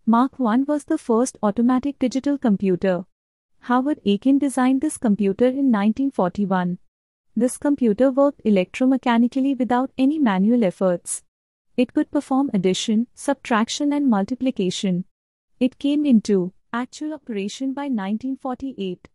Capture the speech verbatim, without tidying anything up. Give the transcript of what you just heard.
Mark one was the first automatic digital computer. Howard Aiken designed this computer in nineteen forty-one. This computer worked electromechanically without any manual efforts. It could perform addition, subtraction and multiplication. It came into actual operation by nineteen forty-eight.